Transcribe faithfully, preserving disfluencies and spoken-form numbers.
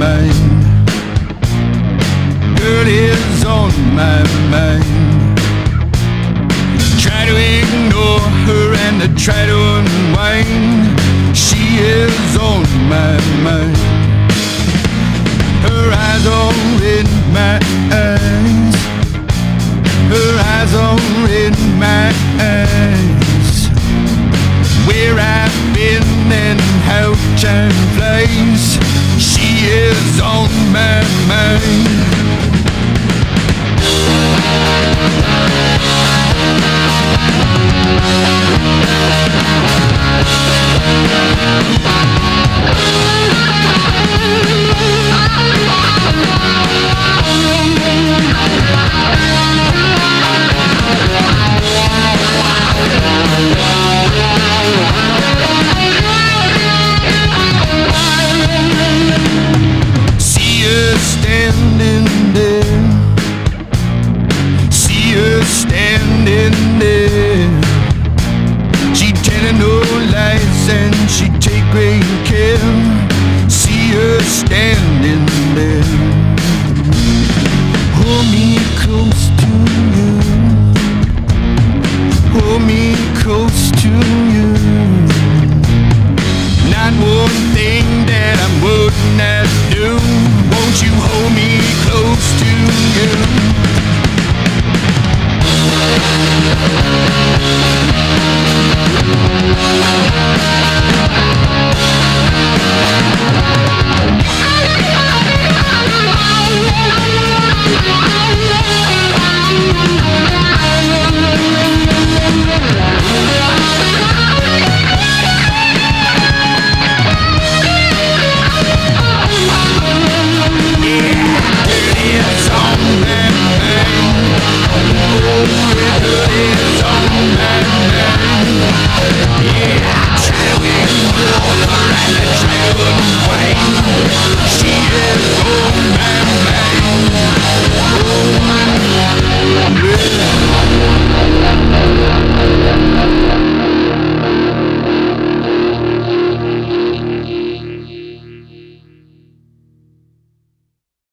mind. Girl is on my mind. Try to ignore her and I try to unwind. She is on my mind. Her eyes are in my eyes. Her eyes are in my eyes. Where I've been and how time flies. She is on my mind. Standing there, see her standing there. She telling no lies and she take great care. See her standing there. Hold me close to you. Hold me close to you. Not one thing that I would not do. Won't you hold me close to you? She is on